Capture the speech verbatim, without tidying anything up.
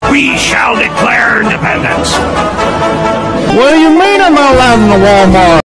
We shall declare independence. What do you mean I'm not allowed in the Walmart?